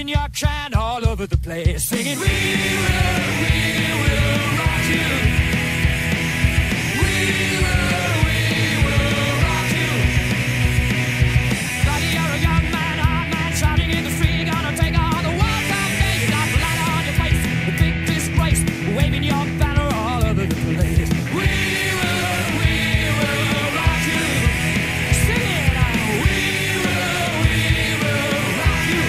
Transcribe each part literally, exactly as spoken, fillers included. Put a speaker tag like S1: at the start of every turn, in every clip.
S1: waving your can all over the place, singing, we will, we will rock you. We will, we will rock you. Buddy, you're a young man, hard man, shouting in the street, gonna take on the world someday. You got the light on your face, the big disgrace, waving your banner all over the place. We will, we will rock you. Sing it out. We will, we will rock you.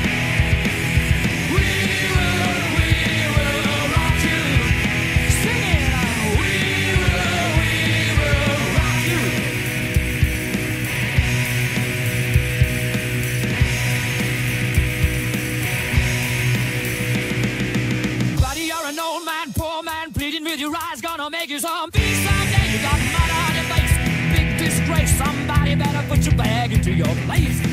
S1: We will, we will rock you. Sing it out. We will, we will rock you. Buddy, you're an old man, poor man, pleading with your eyes, gonna make you some peace someday. You got mud on your face, big disgrace. Somebody better put your bag into your place.